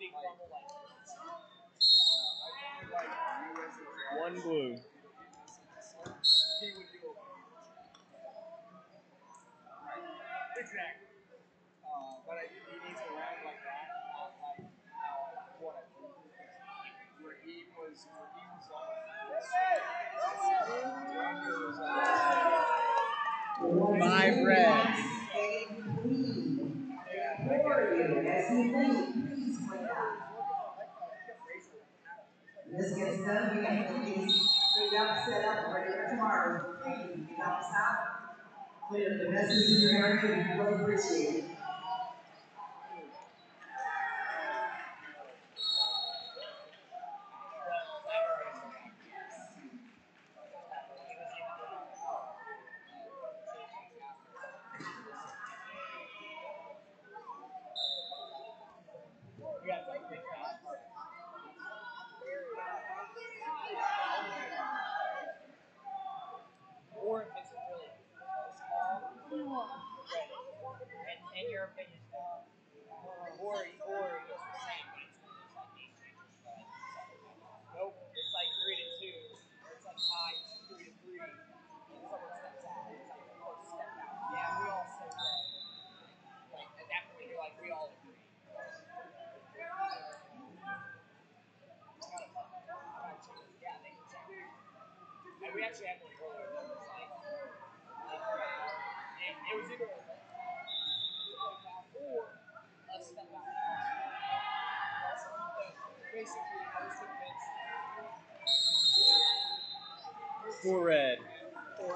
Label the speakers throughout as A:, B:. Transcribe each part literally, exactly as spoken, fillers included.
A: One blue.
B: Exactly. Uh, but I think he needs to round like that, not like uh, what I think. Where he was, where he was on.
A: Five red.
C: This gets done, we can get these cleaned up, set up, ready for tomorrow. Thank you. You can help us out. Clean up the messes in your area, we really appreciate it.
B: Or if it's really small, and in your opinion, or or it's the same, but it's one of those like game changers. Nope, it's like three to two, or it's like five, three to three, and someone steps out. It's like the first step out. Yeah, we all say that. Like at that point, you're like, we all agree. Yeah, they can check. And we actually had one earlier that was like, it, it was either or a step out. Basically, I was convinced.
A: Four red.
C: Four.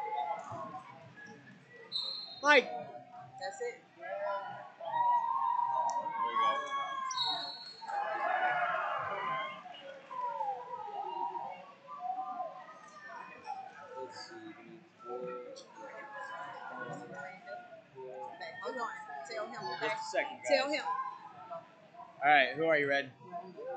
A: Mike.
C: That's it.
A: Let's see. Four.
C: Hold on. Tell him.
A: Just a second, guys.
C: Tell him.
A: All right, who are you, Red?